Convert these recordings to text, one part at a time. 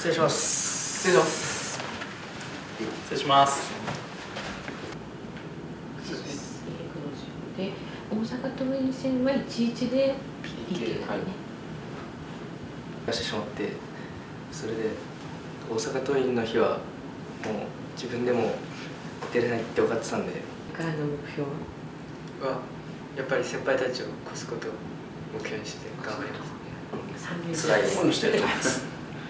失礼します。 失礼します。 失礼します。 で、大阪桐蔭戦は1-1で PK だね。 出してしまって、それで大阪桐蔭の日はもう自分でも出れないって分かってたんで。 からの目標はやっぱり先輩たちを越すことを目標にして頑張ります。 辛い思いをしてると思います。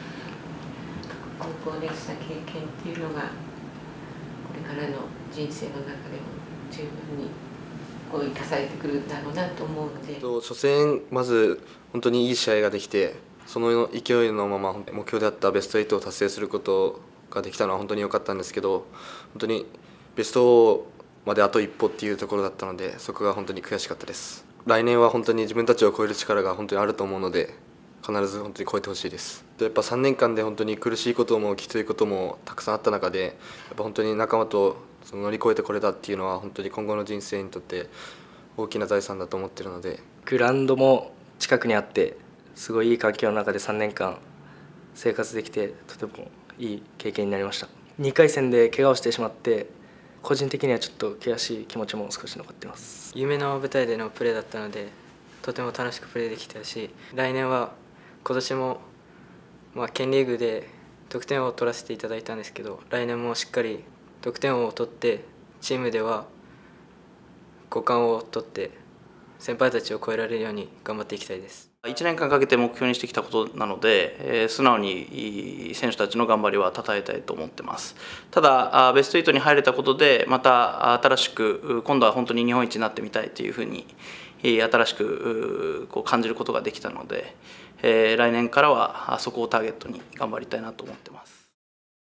高校でした経験っていうのがこれからの人生の中でも十分にこう生かされてくるんだろうなと思うので、 初戦まず本当にいい試合ができて、その勢いのまま目標であったベスト8を達成することができたのは本当に良かったんですけど、本当にベストまであと一歩っていうところだったので、そこが本当に悔しかったです。来年は本当に自分たちを超える力が本当にあると思うので、必ず本当に超えてほしいです。やっぱ3年間で本当に苦しいこともきついこともたくさんあった中で、やっぱ本当に仲間と乗り越えてこれたっていうのは本当に今後の人生にとって大きな財産だと思っているので。 グラウンドも近くにあって、すごいいい環境の中で3年間生活できて、とてもいい経験になりました。2回戦で怪我をしてしまって、個人的にはちょっと悔しい気持ちも少し残っています。夢の舞台でのプレーだったので、とても楽しくプレーできたし、来年は今年も県リーグで得点王を取らせていただいたんですけど、来年もしっかり得点王を取って、チームでは5冠を取って先輩たちを超えられるように頑張っていきたいです。 1年間かけて目標にしてきたことなので、素直に選手たちの頑張りは称えたいと思ってます。ただベスト8に入れたことで、また新しく今度は本当に日本一になってみたいというふうに新しく感じることができたので、来年からはそこをターゲットに頑張りたいなと思ってます。